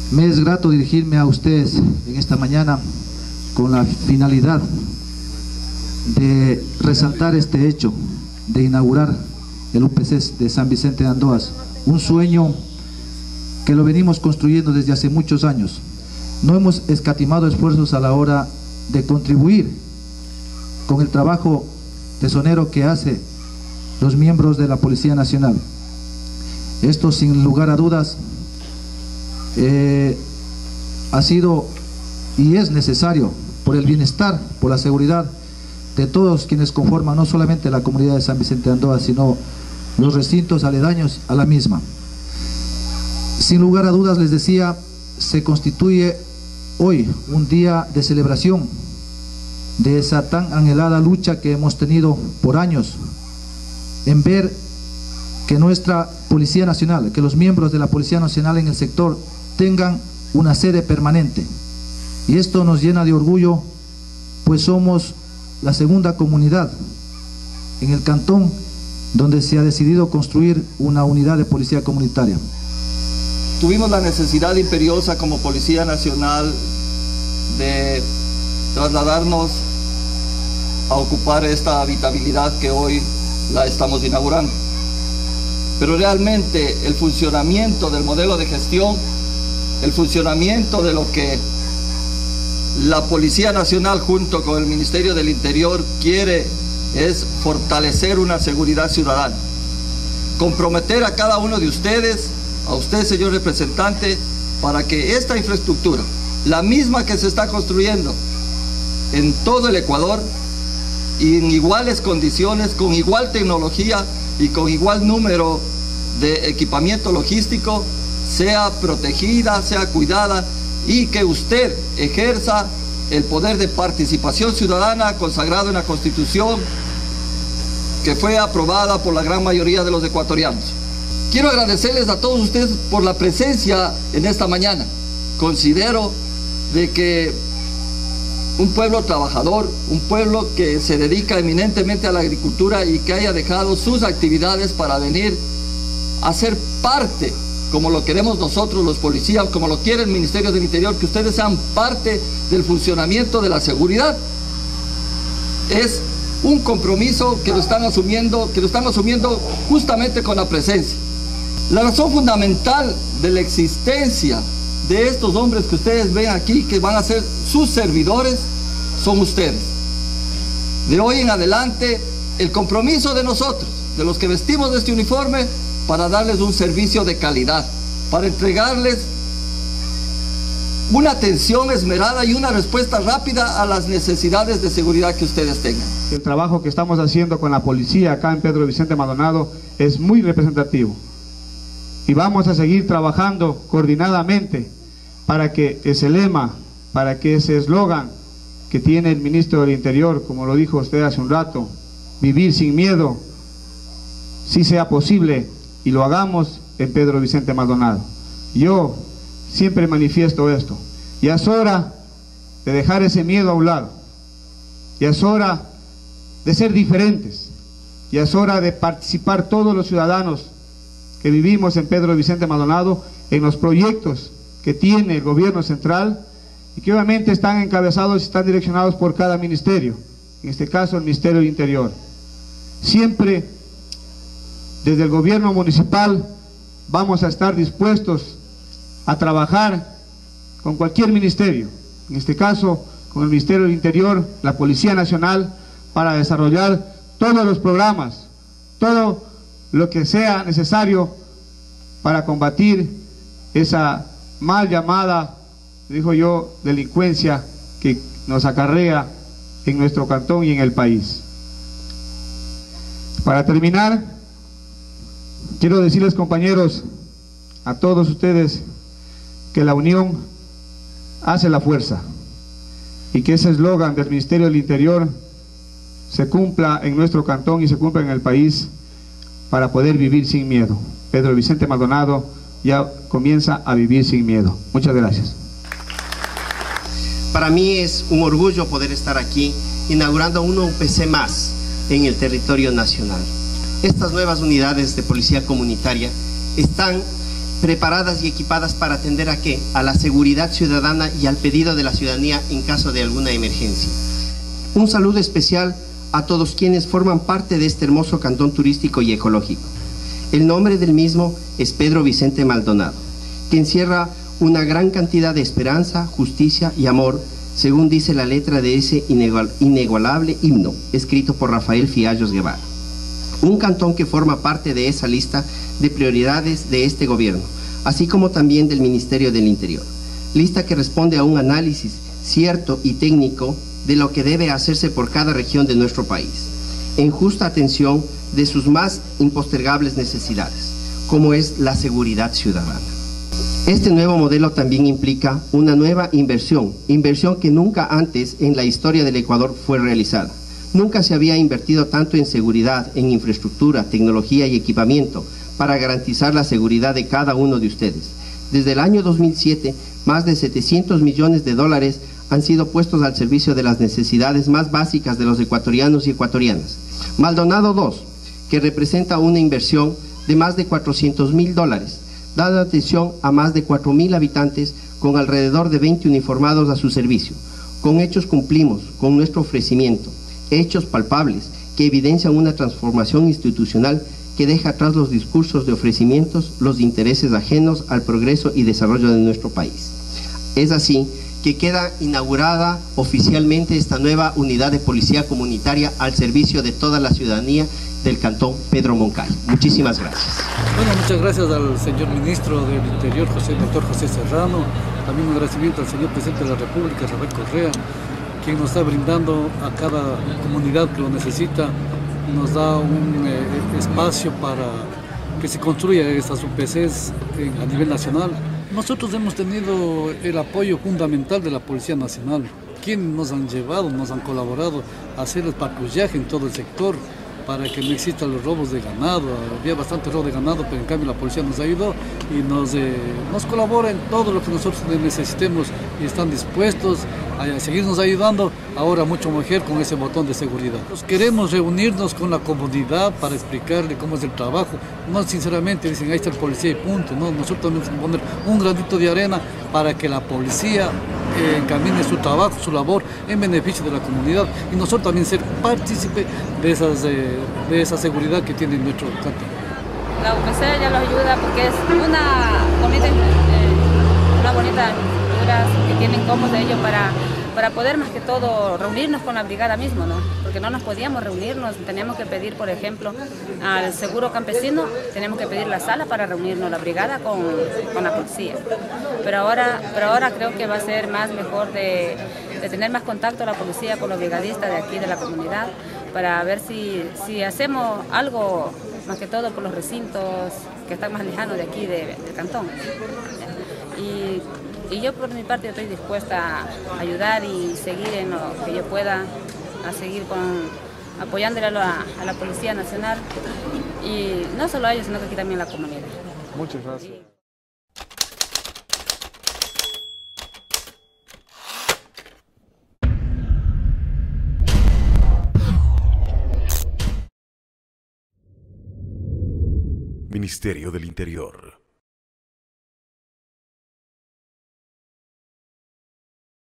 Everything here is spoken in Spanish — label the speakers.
Speaker 1: Me es grato dirigirme a ustedes en esta mañana con la finalidad de resaltar este hecho, de inaugurar el UPC de San Vicente de Andoas, un sueño que lo venimos construyendo desde hace muchos años. No hemos escatimado esfuerzos a la hora de contribuir con el trabajo tesonero que hace los miembros de la Policía Nacional. Esto, sin lugar a dudas, ha sido y es necesario por el bienestar, por la seguridad de todos quienes conforman no solamente la comunidad de San Vicente de Andoas, sino los recintos aledaños a la misma. Sin lugar a dudas, les decía, se constituye hoy un día de celebración de esa tan anhelada lucha que hemos tenido por años en ver que nuestra Policía Nacional, que los miembros de la Policía Nacional en el sector tengan una sede permanente. Y esto nos llena de orgullo, pues somos la segunda comunidad en el cantón donde se ha decidido construir una unidad de policía comunitaria.
Speaker 2: Tuvimos la necesidad imperiosa como Policía Nacional de trasladarnos a ocupar esta habitabilidad que hoy la estamos inaugurando. Pero realmente el funcionamiento del modelo de gestión, el funcionamiento de lo que la Policía Nacional junto con el Ministerio del Interior quiere es fortalecer una seguridad ciudadana. Comprometer a cada uno de ustedes, a usted, señor representante, para que esta infraestructura, la misma que se está construyendo en todo el Ecuador y en iguales condiciones, con igual tecnología y con igual número de equipamiento logístico, sea protegida, sea cuidada, y que usted ejerza el poder de participación ciudadana consagrado en la Constitución que fue aprobada por la gran mayoría de los ecuatorianos. Quiero agradecerles a todos ustedes por la presencia en esta mañana. Considero de que un pueblo trabajador, un pueblo que se dedica eminentemente a la agricultura y que haya dejado sus actividades para venir a ser parte, como lo queremos nosotros los policías, como lo quiere el Ministerio del Interior, que ustedes sean parte del funcionamiento de la seguridad. Es un compromiso que lo están asumiendo justamente con la presencia. La razón fundamental de la existencia de estos hombres que ustedes ven aquí, que van a ser sus servidores, son ustedes. De hoy en adelante, el compromiso de nosotros, de los que vestimos este uniforme, para darles un servicio de calidad, para entregarles una atención esmerada y una respuesta rápida a las necesidades de seguridad que ustedes tengan.
Speaker 3: El trabajo que estamos haciendo con la policía acá en Pedro Vicente Maldonado es muy representativo. Y vamos a seguir trabajando coordinadamente para que ese lema, para que ese eslogan que tiene el Ministro del Interior, como lo dijo usted hace un rato, vivir sin miedo, sí sea posible y lo hagamos en Pedro Vicente Maldonado. Yo siempre manifiesto esto. Ya es hora de dejar ese miedo a un lado. Ya es hora de ser diferentes. Ya es hora de participar todos los ciudadanos que vivimos en Pedro Vicente Maldonado en los proyectos que tiene el gobierno central y que obviamente están encabezados y están direccionados por cada ministerio, en este caso el Ministerio del Interior. Siempre desde el gobierno municipal vamos a estar dispuestos a trabajar con cualquier ministerio, en este caso con el Ministerio del Interior, la Policía Nacional, para desarrollar todos los programas, todo lo que sea necesario para combatir esa mal llamada, dijo yo, delincuencia que nos acarrea en nuestro cantón y en el país. Para terminar, quiero decirles, compañeros, a todos ustedes, que la unión hace la fuerza y que ese eslogan del Ministerio del Interior se cumpla en nuestro cantón y se cumpla en el país para poder vivir sin miedo. Pedro Vicente Maldonado ya comienza a vivir sin miedo. Muchas gracias.
Speaker 4: Para mí es un orgullo poder estar aquí inaugurando un UPC más en el territorio nacional. Estas nuevas unidades de policía comunitaria están preparadas y equipadas para atender ¿a qué? A la seguridad ciudadana y al pedido de la ciudadanía en caso de alguna emergencia. Un saludo especial a todos quienes forman parte de este hermoso cantón turístico y ecológico. El nombre del mismo es Pedro Vicente Maldonado, que encierra una gran cantidad de esperanza, justicia y amor, según dice la letra de ese inigualable himno, escrito por Rafael Fiallos Guevara. Un cantón que forma parte de esa lista de prioridades de este gobierno, así como también del Ministerio del Interior. Lista que responde a un análisis cierto y técnico de lo que debe hacerse por cada región de nuestro país, en justa atención de sus más impostergables necesidades, como es la seguridad ciudadana. Este nuevo modelo también implica una nueva inversión que nunca antes en la historia del Ecuador fue realizada. Nunca se había invertido tanto en seguridad, en infraestructura, tecnología y equipamiento para garantizar la seguridad de cada uno de ustedes. Desde el año 2007, más de 700 millones de dólares han sido puestos al servicio de las necesidades más básicas de los ecuatorianos y ecuatorianas. Maldonado 2, que representa una inversión de más de 400.000 dólares, dando atención a más de 4.000 habitantes con alrededor de 20 uniformados a su servicio. Con hechos cumplimos con nuestro ofrecimiento, hechos palpables que evidencian una transformación institucional que deja atrás los discursos de ofrecimientos, los intereses ajenos al progreso y desarrollo de nuestro país. Es así que queda inaugurada oficialmente esta nueva unidad de policía comunitaria al servicio de toda la ciudadanía del cantón Pedro Moncay. Muchísimas gracias.
Speaker 5: Bueno, muchas gracias al señor ministro del Interior, doctor José Serrano. También un agradecimiento al señor presidente de la República, Rafael Correa, quien nos está brindando a cada comunidad que lo necesita, nos da un espacio para que se construya estas UPCs a nivel nacional. Nosotros hemos tenido el apoyo fundamental de la Policía Nacional, quienes nos han llevado, nos han colaborado a hacer el patrullaje en todo el sector para que no existan los robos de ganado. Había bastante robo de ganado, pero en cambio la policía nos ayudó y nos colabora en todo lo que nosotros necesitemos y están dispuestos a seguirnos ayudando, ahora mucho mejor con ese botón de seguridad. Queremos reunirnos con la comunidad para explicarle cómo es el trabajo. No sinceramente dicen, ahí está el policía y punto. No, nosotros tenemos que poner un granito de arena para que la policía encamine su trabajo, su labor en beneficio de la comunidad y nosotros también ser partícipe de esa seguridad que tiene nuestro cantón.
Speaker 6: La UPC ya lo ayuda porque es una bonita estructura que tienen cómodos de ellos para poder más que todo reunirnos con la brigada mismo, ¿no? Porque no nos podíamos reunirnos, teníamos que pedir, por ejemplo, al seguro campesino, teníamos que pedir la sala para reunirnos la brigada con la policía. Pero ahora creo que va a ser más mejor de tener más contacto la policía con los brigadistas de aquí de la comunidad para ver si hacemos algo más que todo por los recintos que están más lejanos de aquí del cantón. Y yo por mi parte estoy dispuesta a ayudar y seguir en lo que yo pueda, a seguir apoyándole a la Policía Nacional y no solo a ellos, sino que aquí también a la comunidad.
Speaker 3: Muchas gracias.
Speaker 7: Ministerio del Interior.